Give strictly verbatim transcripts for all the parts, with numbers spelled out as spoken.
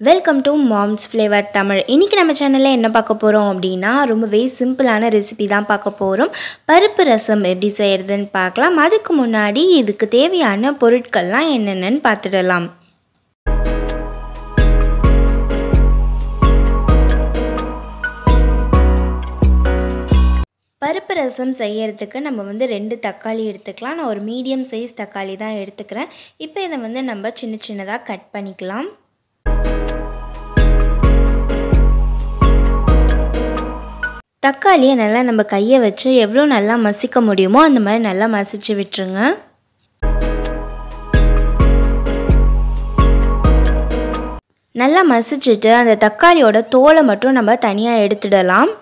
Welcome to mom's flavour Tamil. இன்றைக்கி நம்ம சேனலில் என்ன பார்க்க போகிறோம் அப்படின்னா ரொம்பவே சிம்பிளான ரெசிபி தான் பார்க்க போகிறோம். பருப்பு ரசம் எப்படி செய்கிறதுன்னு பார்க்கலாம். அதுக்கு முன்னாடி இதுக்கு தேவையான பொருட்கள்லாம் என்னென்னு பார்த்துடலாம். பருப்பு ரசம் செய்யறதுக்கு நம்ம வந்து ரெண்டு தக்காளி எடுத்துக்கலாம். நான் ஒரு மீடியம் சைஸ் தக்காளி தான் எடுத்துக்கிறேன். இப்போ இதை வந்து நம்ம சின்ன சின்னதாக கட் பண்ணிக்கலாம். தக்காளியை நல்லா நம்ம கையை வச்சு எவ்வளோ நல்லா மசிக்க முடியுமோ அந்த மாதிரி நல்லா மசிச்சு விட்டுருங்க. நல்லா மசிச்சுட்டு அந்த தக்காளியோட தோலை மட்டும் நம்ம தனியாக எடுத்துடலாம்.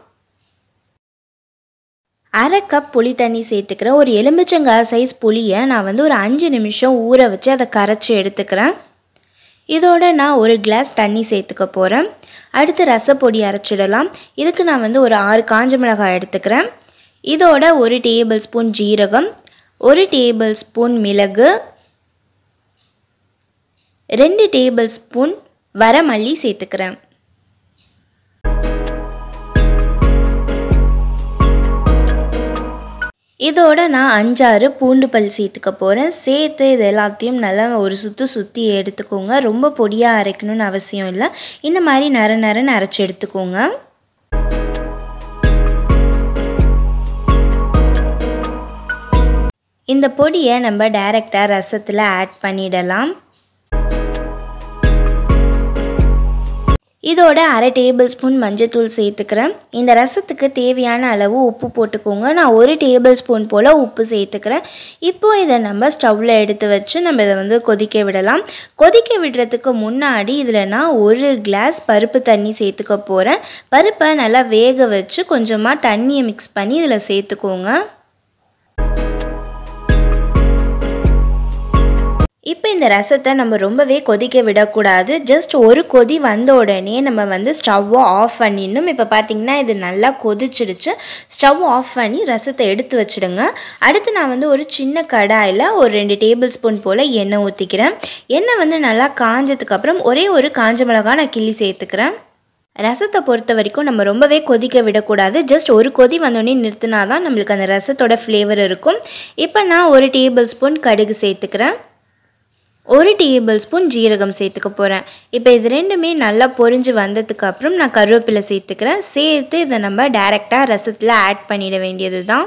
அரை கப் புளி தண்ணி சேர்த்துக்கிறேன். ஒரு எலுமிச்சங்காய் சைஸ் புளியை நான் வந்து ஒரு அஞ்சு நிமிஷம் ஊற வச்சு அதை கரைச்சி எடுத்துக்கிறேன். இதோட நான் ஒரு கிளாஸ் தண்ணி சேர்த்துக்க போகிறேன். அடுத்து ரசப்பொடி அரைச்சிடலாம். இதுக்கு நான் வந்து ஒரு ஆறு காஞ்ச மிளகாய் எடுத்துக்கிறேன். இதோட ஒரு டேபிள் ஸ்பூன் ஜீரகம், ஒரு டேபிள் ஸ்பூன் மிளகு, ரெண்டு டேபிள் ஸ்பூன் வரமல்லி சேர்த்துக்கிறேன். இதோட நான் அஞ்சாறு பூண்டு பல் சேர்த்துக்க போகிறேன். சேர்த்து இது எல்லாத்தையும் நல்லா ஒரு சுற்று சுற்றி எடுத்துக்கோங்க. ரொம்ப பொடியாக அரைக்கணும்னு அவசியம் இல்லை. இந்த மாதிரி நர நரன்னு அரைச்சி எடுத்துக்கோங்க. இந்த பொடியை நம்ம டைரெக்டாக ரசத்தில் ஆட் பண்ணிடலாம். இதோட அரை டேபிள் ஸ்பூன் மஞ்சத்தூள் சேர்த்துக்கிறேன். இந்த ரசத்துக்கு தேவையான அளவு உப்பு போட்டுக்கோங்க. நான் ஒரு டேபிள் ஸ்பூன் போல் உப்பு சேர்த்துக்கிறேன். இப்போது இதை நம்ம ஸ்டவ்வில் எடுத்து வச்சு நம்ம இதை வந்து கொதிக்க விடலாம். கொதிக்க விடுறதுக்கு முன்னாடி இதில் நான் ஒரு கிளாஸ் பருப்பு தண்ணி சேர்த்துக்க போகிறேன். பருப்பை நல்லா வேக வச்சு கொஞ்சமாக தண்ணியை மிக்ஸ் பண்ணி இதில் சேர்த்துக்கோங்க. இப்போ இந்த ரசத்தை நம்ம ரொம்பவே கொதிக்க விடக்கூடாது. ஜஸ்ட் ஒரு கொதி வந்த உடனே நம்ம வந்து ஸ்டவ்வை ஆஃப் பண்ணிடணும். இப்போ பார்த்திங்கன்னா இது நல்லா கொதிச்சிடுச்சு. ஸ்டவ் ஆஃப் பண்ணி ரசத்தை எடுத்து வச்சுடுங்க. அடுத்து நான் வந்து ஒரு சின்ன கடாயில் ஒரு ரெண்டு டேபிள் ஸ்பூன் போல் எண்ணெய் ஊற்றிக்கிறேன். எண்ணெய் வந்து நல்லா காஞ்சதுக்கப்புறம் ஒரே ஒரு காஞ்ச மிளகாய் நான் கிள்ளி சேர்த்துக்கிறேன். ரசத்தை பொறுத்த வரைக்கும் நம்ம ரொம்பவே கொதிக்க விடக்கூடாது. ஜஸ்ட் ஒரு கொதி வந்தோடனே நிறுத்தினா தான் நம்மளுக்கு அந்த ரசத்தோட ஃப்ளேவர் இருக்கும். இப்போ நான் ஒரு டேபிள் ஸ்பூன் கடுகு சேர்த்துக்கிறேன். ஒரு டேபிள் ஸ்பூன் ஜீரகம் சேர்த்துக்க போகிறேன். இப்போ இது ரெண்டுமே நல்லா பொரிஞ்சு வந்ததுக்கப்புறம் நான் கருவேப்பிலை சேர்த்துக்கிறேன். சேர்த்து இதை நம்ம டைரெக்டாக ரசத்தில் ஆட் பண்ணிட வேண்டியது தான்.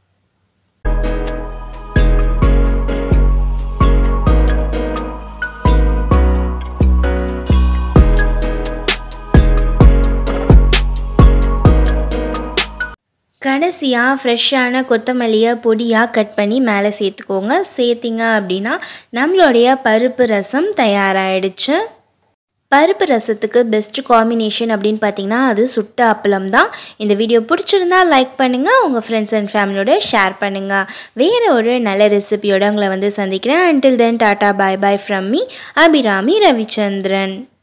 கடைசியாக ஃப்ரெஷ்ஷான கொத்தமல்லியை பொடியாக கட் பண்ணி மேலே சேர்த்துக்கோங்க. சேர்த்திங்க அப்படின்னா நம்மளுடைய பருப்பு ரசம் தயாராகிடுச்சு. பருப்பு ரசத்துக்கு பெஸ்ட் காம்பினேஷன் அப்படின்னு பார்த்தீங்கன்னா அது சுட்ட அப்பளம் தான். இந்த வீடியோ பிடிச்சிருந்தா லைக் பண்ணுங்கள், உங்கள் ஃப்ரெண்ட்ஸ் அண்ட் ஃபேமிலியோட ஷேர் பண்ணுங்கள். வேறு ஒரு நல்ல ரெசிபியோட உங்களை வந்து சந்திக்கிறேன். Until then tata bye bye from me Abirami Ravichandran.